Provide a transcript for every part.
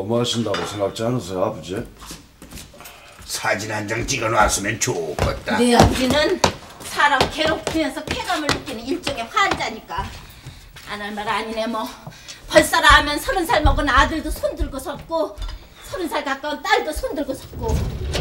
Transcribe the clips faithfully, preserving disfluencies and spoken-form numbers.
뭐 하신다고 생각지 않으세요, 아버지? 사진 한 장 찍어놨으면 좋겠다. 네 아버지는 사람 괴롭히면서 쾌감을 느끼는 일종의 환자니까. 안 할 말 아니네 뭐. 벌써라 하면 서른 살 먹은 아들도 손들고 섰고 서른 살 가까운 딸도 손들고 섰고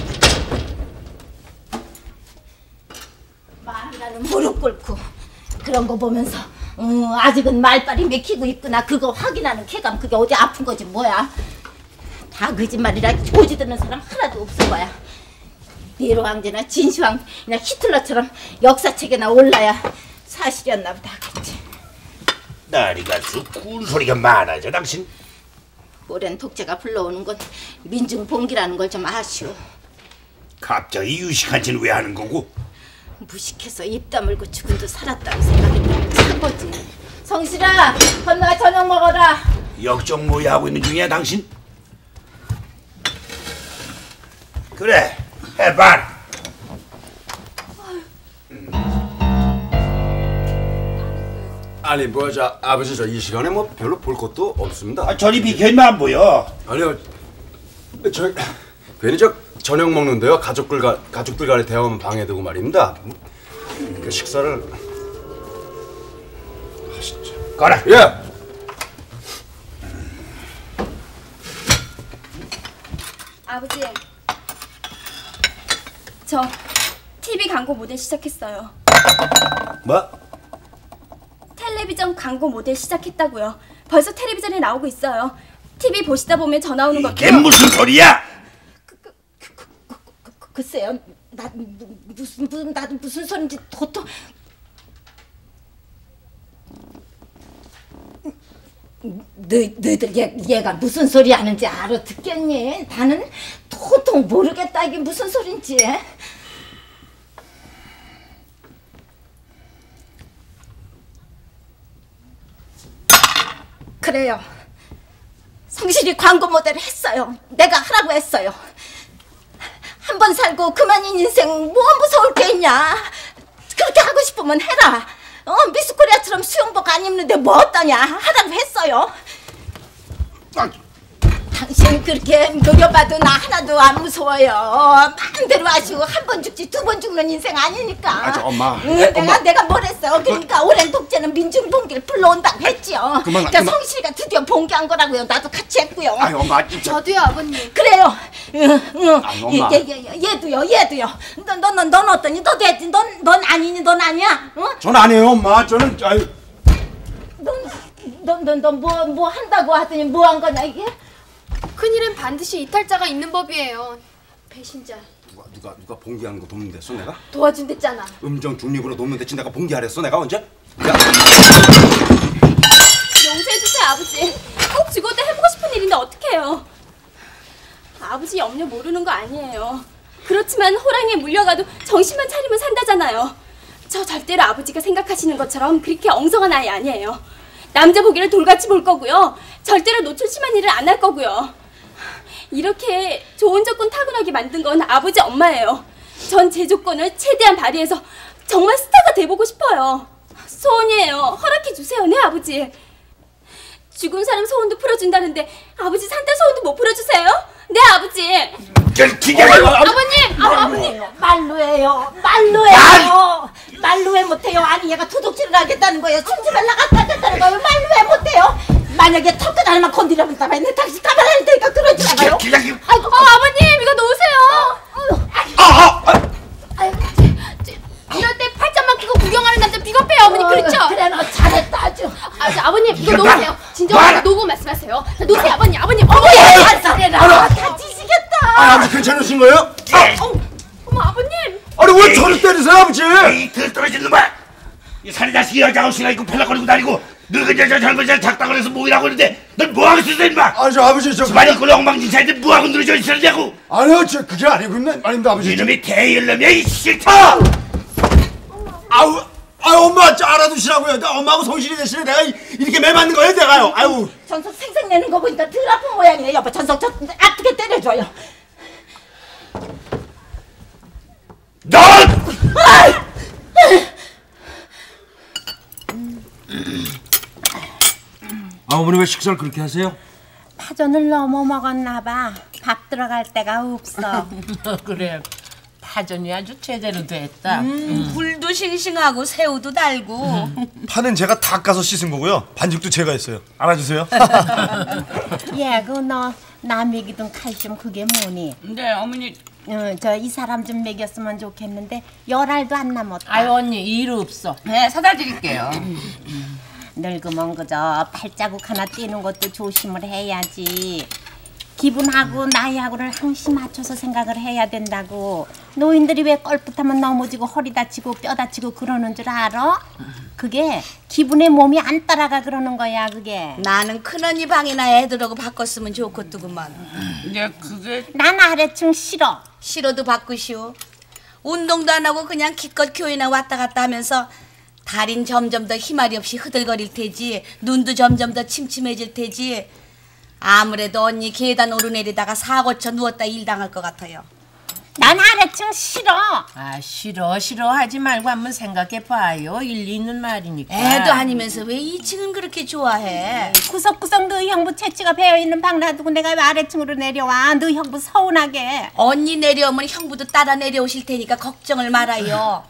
마음이라는 무릎 꿇고 그런 거 보면서 음, 아직은 말빨이 맥히고 있구나 그거 확인하는 쾌감. 그게 어디 아픈 거지 뭐야. 다 거짓말이라 오지 듣는 사람 하나도 없을 거야. 네로 황제나 진시황이나 히틀러처럼 역사책에나 올라야 사실이었나 보다 하겠지. 날이 갈수록 꿀소리가 많아져 당신. 오랜 독재가 불러오는 건 민중봉기라는 걸 좀 아시오. 갑자기 유식한 짓 왜 하는 거고? 무식해서 입 다물고 죽은도 살았다고 생각했다고 참 거지. 성실아 건너와 저녁 먹어라. 역정모의 하고 있는 중이야 당신? 그래 해봐. 아니 뭐 저 아버지 저 이 시간에 뭐 별로 볼 것도 없습니다. 아, 저리 비켜 임마 안 보여. 아니요 저 괜히 저 저녁 먹는데요 가족들 가 가족들 간의 대화만 방해되고 말입니다. 그 식사를 하시죠. 가라. 예. 아버지, 저 티비 광고 모델 시작했어요. 뭐? 텔레비전 광고 모델 시작했다고요. 벌써 텔레비전에 나오고 있어요. 티비 보시다 보면 전화 오는 것도. 이게 무슨 소리야? 그, 그, 그, 그, 그, 그, 글쎄요 나 무슨 무슨 나도 무슨 소린지 도통. 너, 너희들 얘, 얘가 무슨 소리 하는지 알아듣겠니? 나는 도통 모르겠다 이게 무슨 소린지. 그래요. 성실히 광고 모델을 했어요. 내가 하라고 했어요. 한 번 살고 그만인 인생 뭐 무서울 게 있냐. 그렇게 하고 싶으면 해라. 어, 미스코리아처럼 수영복 안 입는데 뭐 어떠냐. 하라고 했어요. 아. 당신 그렇게 노려봐도 나 하나도 안 무서워요. 마음대로 하시고 한 번 죽지 두 번 죽는 인생 아니니까. 아, 저 엄마. 응, 네, 내가 엄마. 내가 뭘 했어. 그러니까 어. 오랜 독재는 민중봉기를 불러온다고 했지요. 그만, 그러니까 그만. 성실이가 드디어 봉기한 거라고요. 나도 같이 했고요. 아이 엄마 진짜. 저도요, 아버님. 그래요. 응, 응. 아이, 엄마. 얘, 얘, 얘, 얘도요, 얘도요. 넌, 넌, 넌, 넌 어떠니? 너도 했지? 넌, 넌 아니니? 넌 아니야? 어? 전 아니에요 엄마. 저는 아유. 넌, 넌, 넌, 넌 뭐, 뭐 한다고 하더니 뭐 한 거냐 이게? 큰일은 반드시 이탈자가 있는 법이에요. 배신자. 누가 누가 누가 봉기하는 거 돕는데서 내가? 도와준댔잖아. 음정 중립으로 돕는데 내가 봉기하랬어 내가 언제? 야. 용서해주세요, 아버지. 꼭 죽어도 해보고 싶은 일인데 어떡해요. 아버지 염려 모르는 거 아니에요. 그렇지만 호랑이에 물려가도 정신만 차리면 산다잖아요. 저 절대로 아버지가 생각하시는 것처럼 그렇게 엉성한 아이 아니에요. 남자 보기를 돌같이 볼 거고요. 절대로 노출 심한 일을 안 할 거고요. 이렇게 좋은 조건 타고나게 만든 건 아버지 엄마예요. 전 제 조건을 최대한 발휘해서 정말 스타가 돼보고 싶어요. 소원이에요. 허락해 주세요. 네, 아버지. 죽은 사람 소원도 풀어준다는데 아버지 산다 소원도 못 풀어주세요? 네, 아버지. 저 기계. 아버님! 아, 아버님! 말로 해요. 말로 해요. 말로 해 못해요. 아니 얘가 도둑질을 하겠다는 거예요. 손집을 나갔다겠다는 거예요. 말로 해 못해요. 만약에 턱끝 하나만 건드려면 내 당신 가만히 테니까 그러지 말아요. 아이고, 어, 아버님 이거 놓으세요. 아, 아, 아. 아이고, 이럴 때 팔짱만 끼고 구경하는 남자 비겁해요, 어머니. 그렇죠? 그래 너 잘했다 아주. 아, 저, 아버님 이거 이거 놓으세요. 봐. 진정하고 봐. 놓고 말씀하세요. 자, 놓으세요, 아버님. 아버님. 어머니. 잘살해라. 다치시겠다. 아 아버지 괜찮으신 거예요? 아. 어, 어머, 아버님. 아니 왜 저를 때리세요 아버지? 이 들떨어진 놈아. 이 산에 자식이 여자 옷이나 입고 팔락거리고 다니고 늙은 여자 젊은 여자 작다고 해서 모이라고 하는데 넌 뭐하고 있었어 임마? 아 저 아버지 저. 집안이 꼴 엉망진창인데 뭐하고 늘어져 있었냐고. 아니요 저 그게 아니군요. 아닙니다 아버지. 이놈이 대일놈이야 이 싫다. 아우 아 엄마 저 알아두시라고요. 나 엄마하고 성실이 대신에 내가 이- 이렇게 매 맞는 거예요 내가요. 아유. 전석 생색내는 거 보니까 덜 아픈 모양이네. 여보 전석 저 아프게 때려줘요. 넌! 아 어머니 왜 식사를 그렇게 하세요? 파전을 너무 먹었나 봐. 밥 들어갈 데가 없어. 그래, 파전이 아주 제대로 됐다. 음, 음. 굴도 싱싱하고 새우도 달고. 파는 제가 다 까서 씻은 거고요. 반죽도 제가 했어요. 알아주세요. 예, 그 너 나 먹이던 칼좀 그게 뭐니? 네, 어머니. 어, 저 이 사람 좀 먹였으면 좋겠는데 열 알도 안 남았다. 아유 언니 일 없어. 네, 사다 드릴게요. 늙으면 그저 발자국 하나 떼는 것도 조심을 해야지. 기분하고 나이하고를 항시 맞춰서 생각을 해야 된다고. 노인들이 왜 껄풋하면 넘어지고 허리 다치고 뼈 다치고 그러는 줄 알아? 그게 기분에 몸이 안 따라가 그러는 거야 그게. 나는 큰언니 방이나 애들하고 바꿨으면 좋겠더구만. 이제 그게 난 아래층 싫어. 싫어도 바꾸시오. 운동도 안 하고 그냥 기껏 교회나 왔다 갔다 하면서 다린 점점 더 힘알이 없이 흐들거릴 테지. 눈도 점점 더 침침해질 테지. 아무래도 언니 계단 오르내리다가 사고 쳐 누웠다 일 당할 것 같아요. 난 아래층 싫어. 아 싫어 싫어 하지 말고 한번 생각해봐요. 일리 있는 말이니까. 애도 아니면서 왜 이 층은 그렇게 좋아해? 구석구석 너 형부 채취가 배어있는 방 놔두고 내가 왜 아래층으로 내려와. 너 형부 서운하게. 언니 내려오면 형부도 따라 내려오실 테니까 걱정을 말아요.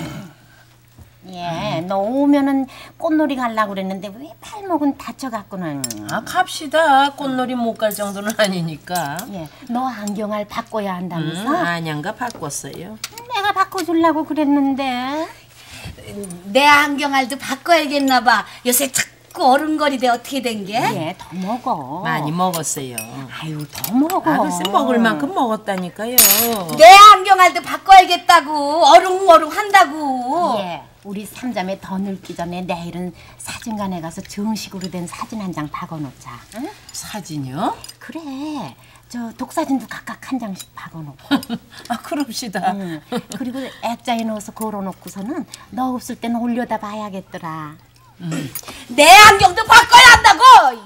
예, 너 오면은 꽃놀이 가려고 그랬는데 왜 팔목은 다쳐갖고는. 아 갑시다. 꽃놀이 못 갈 정도는 아니니까. 예, 너 안경알 바꿔야 한다면서? 음, 안양가 바꿨어요. 내가 바꿔주려고 그랬는데. 내 안경알도 바꿔야겠나 봐. 요새 자꾸 어른거리대 어떻게 된 게? 예, 더 먹어. 많이 먹었어요. 아유, 더 먹어. 아 글쎄 먹을 만큼 먹었다니까요. 내 안경알도 바꿔야겠다고. 어릉어릉 한다고. 예, 우리 삼자매 더 늙기 전에 내일은 사진관에 가서 정식으로 된 사진 한 장 박아놓자. 응? 사진이요? 그래, 저 독사진도 각각 한 장씩 박아놓고. 아 그럽시다. 응. 그리고 액자에 넣어서 걸어놓고서는 너 없을 때는 올려다 봐야겠더라. 음. 내 안경도 바꿔야 한다고.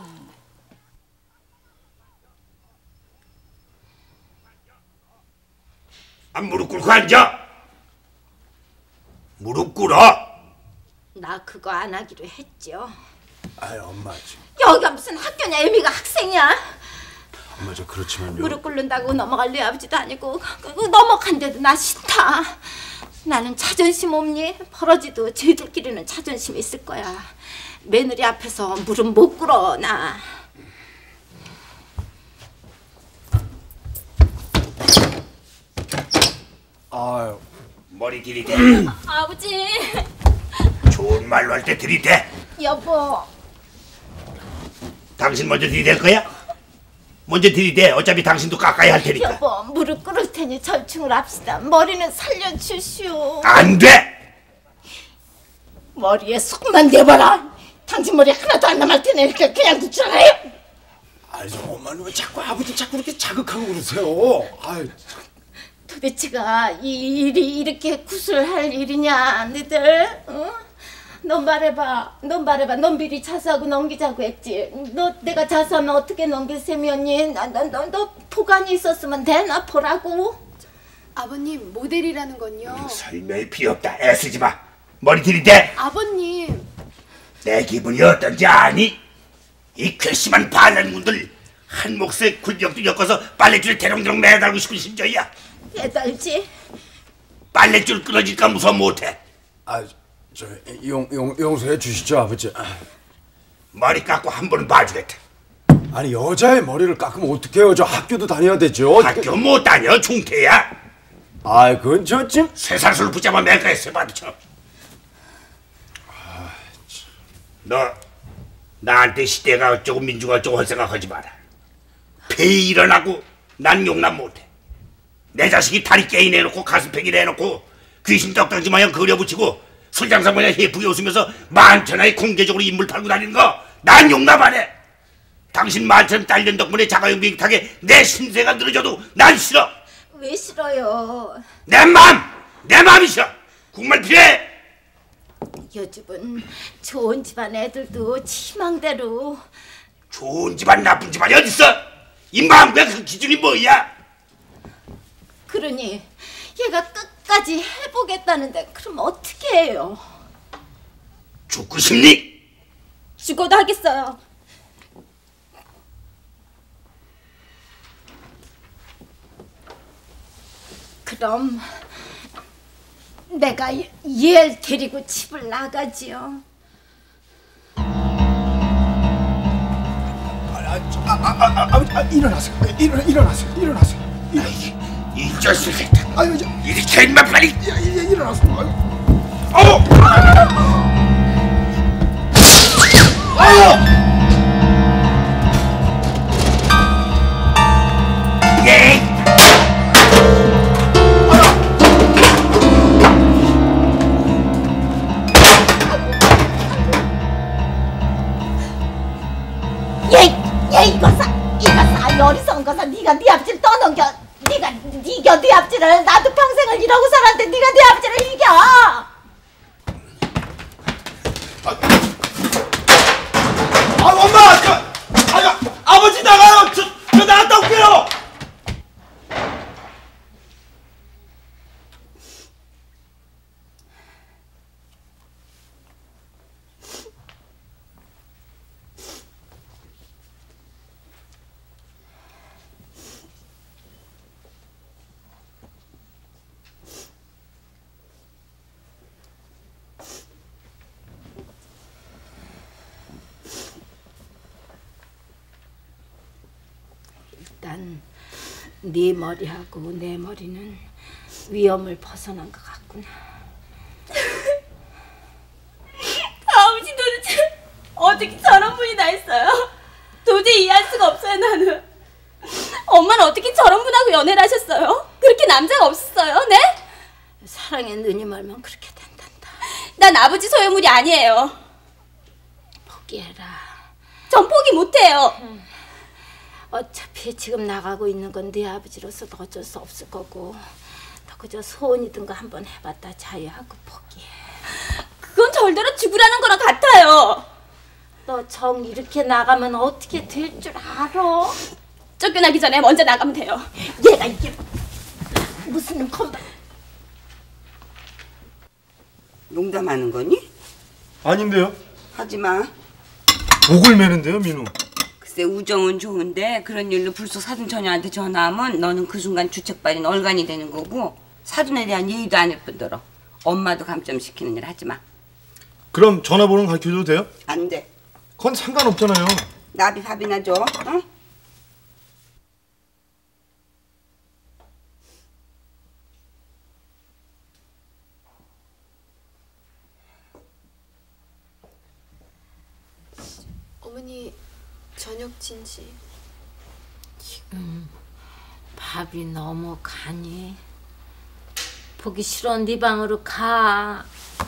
아, 무릎 꿇고 앉아. 무릎 꿇어. 나 그거 안 하기로 했죠. 아유 엄마 지 여기가 무슨 학교냐, 애미가 학생이야. 엄마 저 그렇지만요. 무릎 꿇는다고 넘어갈 내 아버지도 아니고 그, 그 넘어간데도 나 싫다. 나는 자존심 없니? 벌어지도 쟤들끼리는 자존심 있을 거야. 며느리 앞에서 무릎 못 꿇어 나. 아유 머리 들이대. 아버지. 좋은 말로 할 때 들이대. 여보. 당신 먼저 들이댈 거야? 먼저 들이대. 어차피 당신도 깎아야 할 테니까. 여보, 무릎 꿇을 테니 절충을 합시다. 머리는 살려주시오. 안 돼. 머리에 속만 대봐라. 당신 머리 하나도 안 남을 테니 이렇게 그냥 묻잖아요. 아이 저 엄마는 왜 자꾸 아버지 자꾸 이렇게 자극하고 그러세요? 아이 도대체가 이 일이 이렇게 구슬할 일이냐, 너희들? 응? 너 말해봐. 너 말해봐. 넌 미리 자수하고 넘기자고 했지. 너 내가 자수하면 어떻게 넘길 셈이었니? 나너너 너, 너 포관이 있었으면 돼? 나 보라고. 아버님, 모델이라는 건요. 설명이 필요 없다. 애쓰지 마. 머리 들이대. 아버님. 내 기분이 어떤지 아니? 이 괘씸한 반란군들 한 몫의 굴력도 엮어서 빨랫줄에 대롱대롱 매달고 싶은 심정이야. 애달지? 빨랫줄 끊어질까 무서워 못해. 아저 용 용 용서해 주시죠 아버지. 아. 머리 깎고 한 번은 봐주겠다. 아니 여자의 머리를 깎으면 어떡해요? 저 학교도 다녀야 되죠. 학교 못 다녀 중퇴야. 아이 그건 저 지금 쇠사슬 붙잡아 매가에 세봐도 쳐. 너 나한테 시대가 어쩌고 민주가 어쩌고 할 생각하지 마라. 폐이 일어나고 난 용납 못해. 내 자식이 다리 깨이 내놓고 가슴팩이 내놓고 귀신 떡당지 마냥 그려붙이고 술장사 마냥 예쁘게 웃으면서 만천하에 공개적으로 인물 팔고 다니는 거 난 용납 안 해. 당신 만천 딸년 덕분에 자가용 비행타게 내 신세가 늘어져도 난 싫어. 왜 싫어요? 내 맘! 내 맘이 싫어. 국말 필요해. 요즘은 좋은 집안 애들도 희망대로. 좋은 집안 나쁜 집안이 어딨어? 이 마음과 그 기준이 뭐야? 그러니 얘가 끝까지 해보겠다는데 그럼 어떻게 해요? 죽고 싶니? 죽어도 하겠어요. 그럼 내가 얘를 데리고 집을 나가지요. 아, 아, 아, 아, 아, 일어나세요. 일어나, 일어나세요. 일어나세요. 이, 이 자식이 아유, 저, 이렇게 임마 빨리. 야, 야, 일어나세요. 아유. 어! 어! 예! 얘, 얘 이거사, 이거사, 이 어리석은 거사. 네가 네 앞질 떠넘겨. 네가 이겨 네 앞질을. 나도 평생을 이러고 살았는데 네가 네 앞질을 이겨. 아 엄마! 저, 아, 아버지 나가요! 저, 저 나갔다 올게요! 일단 네 머리하고 내 머리는 위험을 벗어난 것 같구나. 아버지 도대체 어떻게 저런 분이 다 있어요? 도저히 이해할 수가 없어요 나는. 엄마는 어떻게 저런 분하고 연애를 하셨어요? 그렇게 남자가 없었어요? 네? 사랑에 눈이 멀면 그렇게 된단다. 난 아버지 소유물이 아니에요. 포기해라. 전 포기 못해요. 응. 어차피 지금 나가고 있는 건 네 아버지로서도 어쩔 수 없을 거고 너 그저 소원이든 거 한번 해봤다 자유하고 포기해. 그건 절대로 죽으라는 거랑 같아요. 너 정 이렇게 나가면 어떻게 될 줄 알아? 쫓겨나기 전에 먼저 나가면 돼요. 얘가 이게 무슨 컴바. 농담하는 거니? 아닌데요. 하지마. 목을 매는데요, 민우. 글쎄 우정은 좋은데 그런 일로 불쑥 사돈처녀한테 전화하면 너는 그 순간 주책발인 얼간이 되는 거고 사돈에 대한 예의도 아닐 뿐더러 엄마도 감점시키는 일 하지마. 그럼 전화번호 가르쳐줘도 돼요? 안 돼. 그건 상관없잖아요. 나비 밥이나 줘. 응? 어머니 저녁 진지. 지금 밥이 너무 가니 보기 싫어. 네 방으로 가.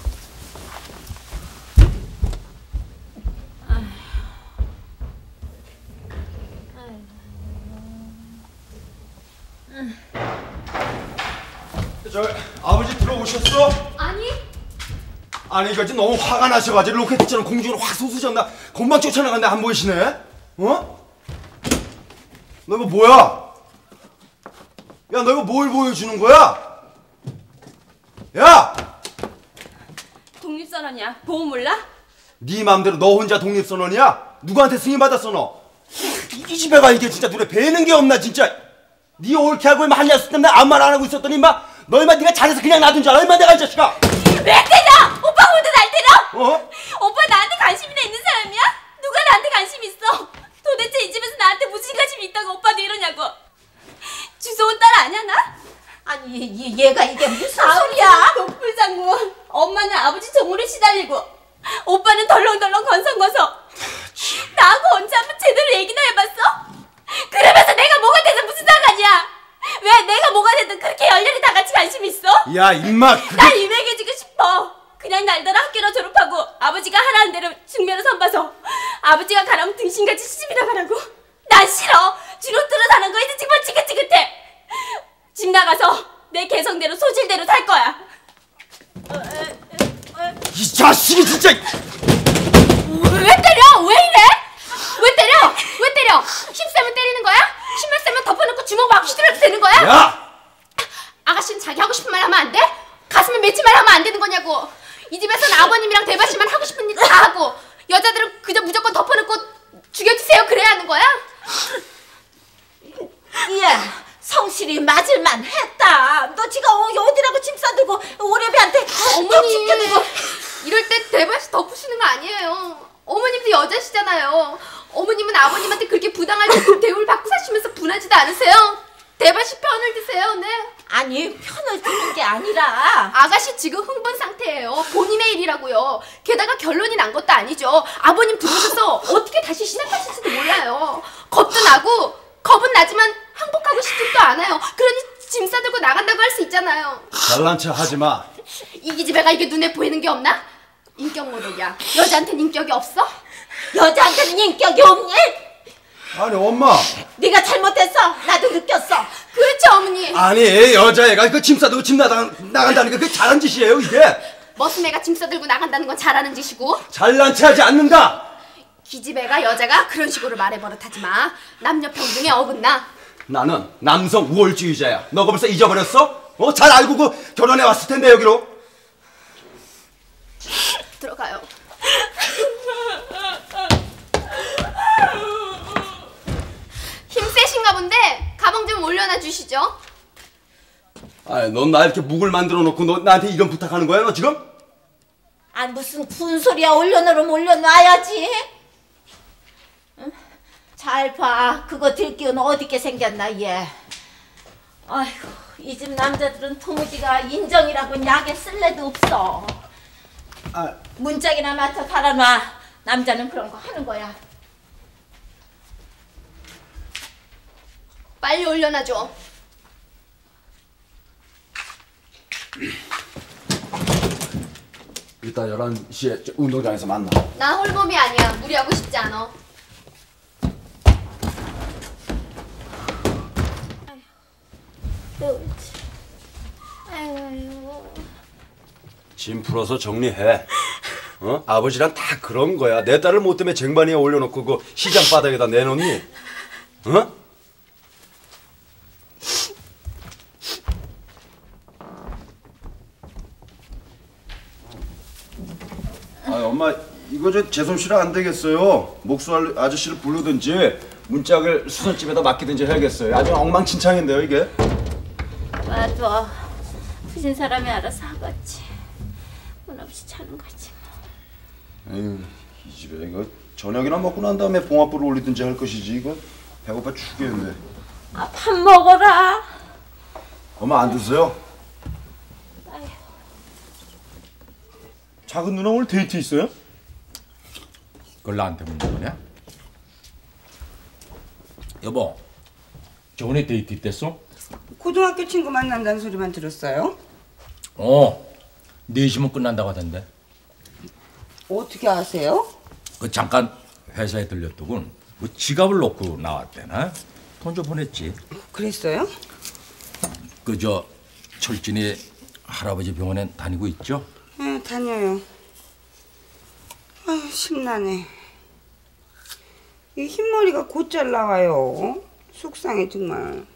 저 아버지 들어오셨어? 아니. 아니 이거 지금 너무 화가 나셔가지고 로켓처럼 공중으로 확 솟으셨나? 금방 쫓아나갔는데 안 보이시네? 어? 너 이거 뭐야? 야 너 이거 뭘 보여주는 거야? 야! 독립선언이야. 보험 몰라? 네 맘대로 너 혼자 독립선언이야? 누구한테 승인받았어 너? 이 집애가 이게 진짜 눈에 뵈는 게 없나 진짜. 네 옳게 알고 임마 한야수 때문에 아무 말 안 하고 있었더니 임마 너 임마 네가 잘해서 그냥 놔둔 줄 알아 임마 내가 이 자식아. 왜 때려? 오빠가 먼저 날 때려? 어? 오빠 나한테 관심이나 있는 사람이야? 누가 나한테 관심 있어? 도대체 이 집에서 나한테 무슨 관심이 있다고 오빠도 이러냐고. 주소온 딸 아냐 나? 아니 얘, 얘가 이게 무슨 소리야? 독불장군. 엄마는 아버지 정으로 시달리고 오빠는 덜렁덜렁 건성거서. 나하고 언제 한번 제대로 얘기나 해봤어? 그러면서 내가 뭐가 돼서 무슨 상관이야? 왜 내가 뭐가 되든 그렇게 열렬히 다 같이 관심 있어? 야 임마 그게... 난 유명해지고 싶어. 그냥 날더러 학교로 졸업하고 아버지가 하라는 대로 중매로 선봐서 아버지가 가라면 등신같이 시집이나 가라고. 난 싫어. 주로 들어 사는 거 이제 정말 지긋지긋해. 집 나가서 내 개성대로 소질대로 살 거야. 이 자식이 진짜. 왜 때려? 왜 이래? 왜 때려? 왜 때려? 힘세면 때리는 거야? 힘만 세면 덮어놓고 주먹 막 휘두르도 되는 거야? 야! 아가씨는 자기 하고 싶은 말 하면 안 돼? 가슴에 맺지 말 하면 안 되는 거냐고. 이 집에서는 아버님이랑 대바씨만 하고 싶은 일 다 하고 여자들은 그저 무조건 덮어놓고 죽여주세요 그래야 하는 거야? 야 성실히 맞을만 했다. 너 지가 어, 어디라고 짐 싸들고 오래비한테 어머니 시켜두고. 이럴 때 대바시 덮으시는 거 아니에요. 어머님도 여자시잖아요. 어머님은 아버님한테 그렇게 부당한 대우를 받고 사시면서 분하지도 않으세요? 대바시 편을 드세요. 네. 아니 편을 드는 게 아니라 아가씨 지금 흥분 상태예요. 본인의 일이라고요. 게다가 결론이 난 것도 아니죠. 아버님 들어오셔서 어떻게 다시 시작하실지도 몰라요. 겁도 나고 겁은 나지만 항복하고 싶지도 않아요. 그러니 짐 싸들고 나간다고 할 수 있잖아요. 잘난 체 하지 마. 이 기집애가 이게 눈에 보이는 게 없나? 인격 모독이야. 여자한테는 인격이 없어? 여자한테는 인격이 없니? 아니 엄마. 네가 잘못했어. 나도 느꼈어. 그렇죠 어머니. 아니 여자애가 그 짐 싸들고 집 나가, 나간다는 게 그게 잘한 짓이에요 이게. 머슴애가 짐 싸들고 나간다는 건 잘하는 짓이고. 잘난 체 하지 않는다. 기집애가 여자가 그런 식으로 말해 버릇하지 마. 남녀 평등에 어긋나. 나는 남성 우월주의자야. 너가 벌써 잊어버렸어? 어? 잘 알고 그 결혼해 왔을 텐데 여기로. 들어가요. 힘 세신가 본데 가방 좀 올려놔 주시죠. 아니 넌 나 이렇게 묵을 만들어 놓고 너 나한테 이런 부탁하는 거야 너 지금? 아 무슨 군소리야. 올려놓으면 올려놔야지. 응? 잘 봐. 그거 들기운 어디게 생겼나 얘. 아이고 이 집 남자들은 도무지가 인정이라고 약에 쓸래도 없어. 아. 문짝이나 맞춰 달아놔. 남자는 그런 거 하는 거야. 빨리 올려놔줘. 이따 열한 시에 운동장에서 만나. 나 홀몸이 아니야. 무리하고 싶지 않아. 아이고 아이고. 짐 풀어서 정리해. 어? 아버지랑 다 그런 거야. 내 딸을 뭐 때문에 쟁반위에 올려놓고 그 시장 바닥에다 내놓니? 어? 아 엄마 이거 저 재솜씨랑 안 되겠어요. 목수 아저씨를 부르든지 문짝을 수선집에다 맡기든지 해야겠어요. 아주 엉망진창인데요 이게. 맞아. 부신 사람이 알아서 하겠지. 문 없이 자는 거지. 에휴, 이 집에 이거 저녁이나 먹고 난 다음에 봉화불을 올리든지 할 것이지 이거 배고파 죽겠네. 아, 밥 먹어라. 엄마 안 드세요? 아휴. 작은 누나 오늘 데이트 있어요? 그걸 나한테 묻는 거냐? 여보, 저번에 데이트 있댔어? 고등학교 친구 만난다는 소리만 들었어요? 어, 네 시면 끝난다고 하던데. 어떻게 아세요? 그 잠깐 회사에 들렸더군. 뭐 지갑을 놓고 나왔대나? 돈 좀 보냈지. 그랬어요? 그저 철진이 할아버지 병원에 다니고 있죠? 네, 다녀요. 아유, 심란해. 이 흰머리가 곧잘 나와요. 속상해 정말.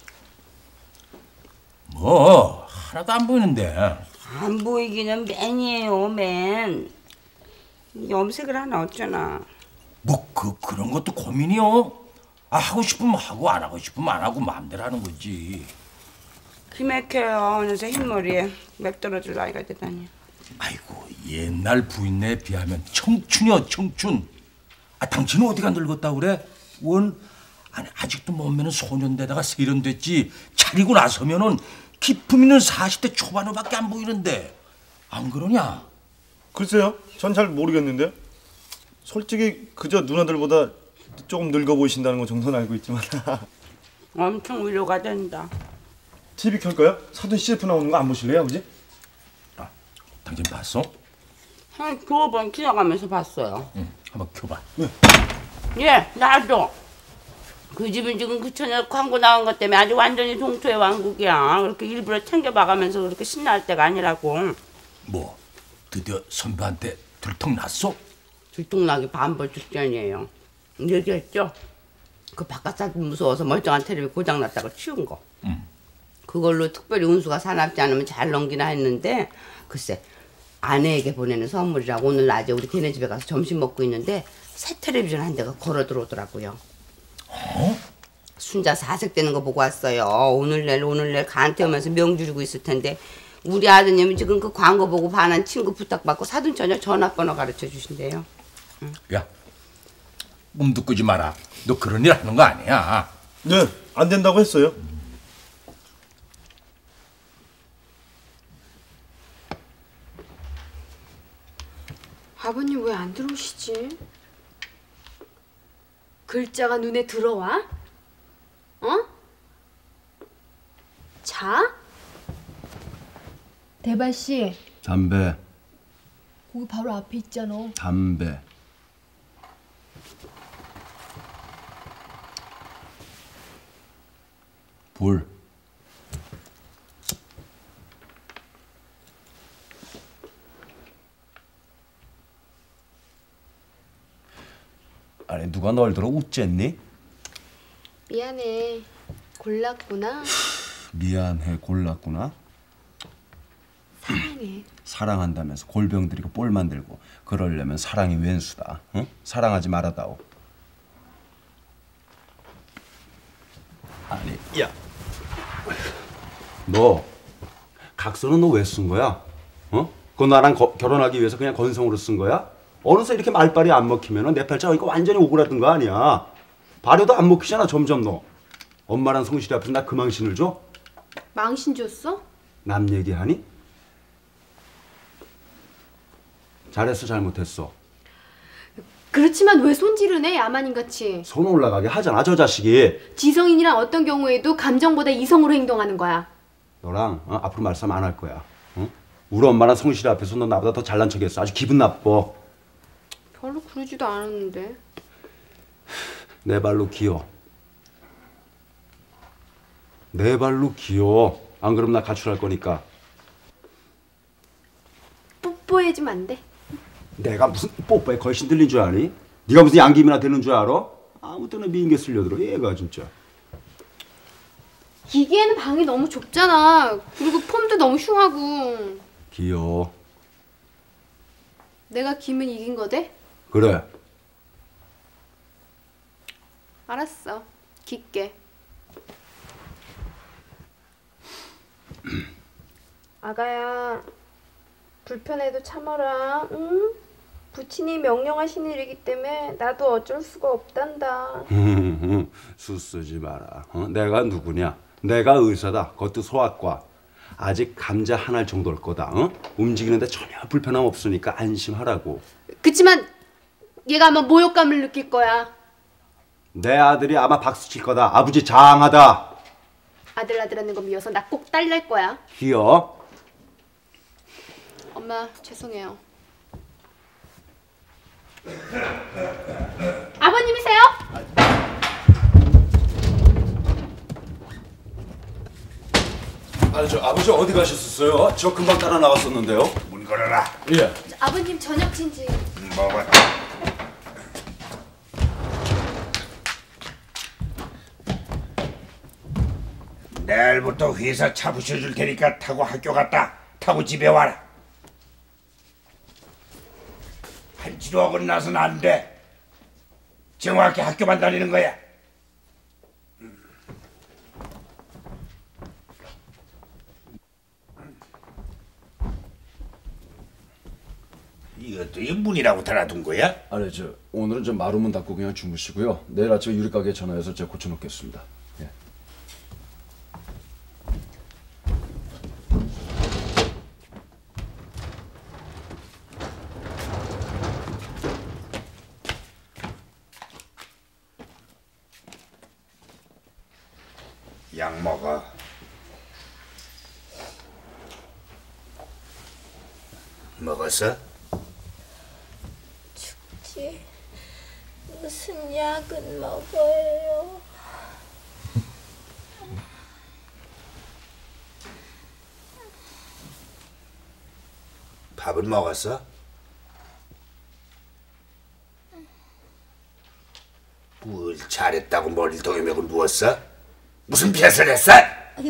뭐 하나도 안 보이는데. 안 보이기는 맨이에요, 맨. 염색을 하나 어쩌나. 뭐 그 그런 것도 고민이요. 아, 하고 싶으면 하고 안 하고 싶으면 안 하고 마음대로 하는 거지. 기맥혀요. 어느새 흰머리에 맥 떨어질 나이가 되다니. 아이고 옛날 부인네에 비하면 청춘이여 청춘. 아 당신은 어디가 늙었다고 그래? 원 아니 아직도 몸매는 소년대다가 세련됐지. 차리고 나서면은 기품 있는 사십 대 초반으로밖에 안 보이는데 안 그러냐? 글쎄요, 전 잘 모르겠는데요. 솔직히 그저 누나들보다 조금 늙어 보이신다는 건 정선 알고 있지만. 엄청 위로가 된다. 티비 켤까요? 사돈 씨에프 나오는 거 안 보실래요, 아버지? 아, 당신 봤어? 한 두어 번 지나가면서 봤어요. 응, 한번 켜봐. 네. 예, 나도. 그 집은 지금 그 처녀 광고 나온 것 때문에 아주 완전히 동토의 왕국이야. 그렇게 일부러 챙겨봐가면서 그렇게 신나할 때가 아니라고. 뭐 드디어 선배한테 들통났어? 들통나기 반벌 직전이에요. 얘기했죠? 그 바깥사람 무서워서 멀쩡한 텔레비 고장났다고 치운 거. 응. 그걸로 특별히 운수가 사납지 않으면 잘 넘기나 했는데 글쎄 아내에게 보내는 선물이라고 오늘 낮에 우리 걔네 집에 가서 점심 먹고 있는데 새 텔레비전 한 대가 걸어 들어오더라고요. 어? 순자 사색되는 거 보고 왔어요. 오늘 내일 오늘 내일 간태 오면서 명주리고 있을 텐데 우리 아드님은 지금 그 광고 보고 반한 친구 부탁받고 사돈처녀 전화번호 가르쳐 주신대요. 응. 야, 꿈도 꾸지 마라. 너 그런 일 하는 거 아니야. 네, 안 된다고 했어요. 아버님 왜 안 들어오시지? 글자가 눈에 들어와? 어? 자? 대발 씨, 담배, 거기 바로 앞에 있잖아. 담배. 불. 아니 누가 널 들어 웃쨌니? 미안해. 골랐구나. 미안해 골랐구나. 사랑해. 사랑한다면서 골병 들이고 볼 만들고 그러려면 사랑이 왼수다. 응? 사랑하지 말아다오. 아니 야, 너 각서는 너 왜 쓴 거야? 어? 그거 나랑 거, 결혼하기 위해서 그냥 건성으로 쓴 거야? 어느새 이렇게 말빨이 안 먹히면은 내 팔자가 이거 완전히 오그라든 거 아니야? 발효도 안 먹히잖아 점점 너. 엄마랑 성실이 앞에서 나 그 망신을 줘? 망신 줬어? 남 얘기하니? 잘했어 잘못했어? 그렇지만 왜 손질은 해? 야만인같이. 손 올라가게 하잖아 저 자식이. 지성인이란 어떤 경우에도 감정보다 이성으로 행동하는 거야. 너랑 어? 앞으로 말씀 안 할 거야. 어? 우리 엄마랑 성실이 앞에서 너 나보다 더 잘난 척했어. 아주 기분 나빠. 별로 그러지도 않았는데. 내 발로 기어. 내 발로 기어. 안 그럼 나 가출할 거니까. 뽀뽀해주면 안 돼? 내가 무슨 뽀뽀에 걸신 들린 줄 아니? 네가 무슨 양김이나 되는 줄 알아? 아무 때나 미인계 쓸려들어 얘가 진짜. 기기에는 방이 너무 좁잖아. 그리고 폼도 너무 흉하고. 기어. 내가 기면 이긴 거대? 그래. 알았어. 깊게. 아가야, 불편해도 참아라. 응? 부친이 명령하신 일이기 때문에 나도 어쩔 수가 없단다. 수 쓰지 마라. 어? 내가 누구냐? 내가 의사다. 그것도 소아과. 아직 감자 한 알 정도일 거다. 어? 움직이는데 전혀 불편함 없으니까 안심하라고. 그치만 얘가 아마 모욕감을 느낄 거야. 내 아들이 아마 박수 칠 거다. 아버지 장하다. 아들 아들하는 거 미워서 나 꼭 딸 날 거야. 기어. 엄마 죄송해요. 아버님이세요? 아니 저 아버지 어디 가셨었어요? 저 금방 따라 나왔었는데요. 문 걸어라. 예. 아버님 저녁 진지. 먹어. 내일부터 회사 차 부셔줄 테니까 타고 학교 갔다 타고 집에 와라. 한치로 어긋나서는 안 돼. 정확히 학교만 다니는 거야. 이것도 이 문이라고 달아둔 거야? 아니 저 오늘은 좀 마루문 닫고 그냥 주무시고요. 내일 아침에 유리가게에 전화해서 제가 고쳐놓겠습니다. 예. 약 먹어. 먹었어? 죽지. 무슨 약은 먹어요? 밥은 먹었어? 뭘 잘했다고 머리를 동여매고 누웠어? 무슨 벼슬 했어? 아유.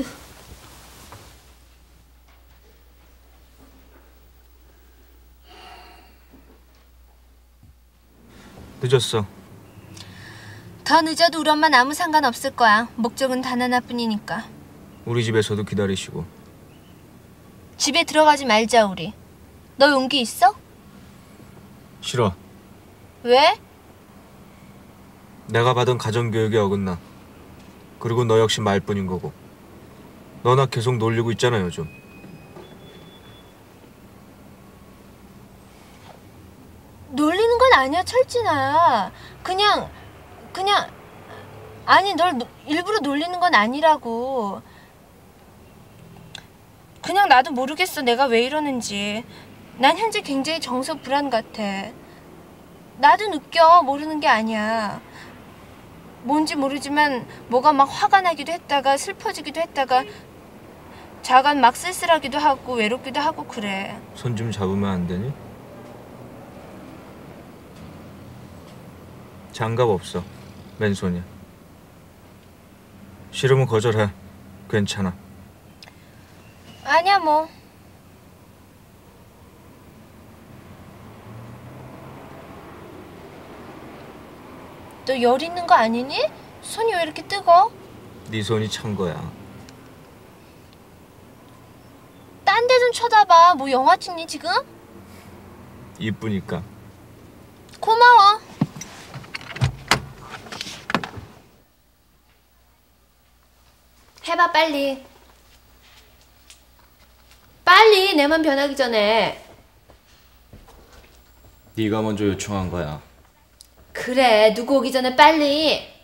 늦었어. 다 더 늦어도 우리 엄마는 아무 상관없을 거야. 목적은 단 하나뿐이니까. 우리 집에서도 기다리시고. 집에 들어가지 말자 우리. 너 용기 있어? 싫어. 왜? 내가 받은 가정교육에 어긋나. 그리고 너 역시 말뿐인 거고. 너나 계속 놀리고 있잖아 요즘. 놀리는 건 아니야 철진아. 그냥 그냥 아니 널 노, 일부러 놀리는 건 아니라고. 그냥 나도 모르겠어 내가 왜 이러는지. 난 현재 굉장히 정서 불안 같아. 나도 느껴. 모르는 게 아니야. 뭔지 모르지만 뭐가 막 화가 나기도 했다가 슬퍼지기도 했다가 자간 막 쓸쓸하기도 하고 외롭기도 하고 그래. 손 좀 잡으면 안 되니? 장갑 없어. 맨손이야. 싫으면 거절해. 괜찮아. 아니야 뭐. 너 열 있는 거 아니니? 손이 왜 이렇게 뜨거? 네 손이 찬 거야. 딴 데 좀 쳐다봐. 뭐 영화 찍니 지금? 이쁘니까. 고마워. 해봐 빨리. 빨리 내 맘 변하기 전에. 네가 먼저 요청한 거야. 그래 누구 오기 전에 빨리.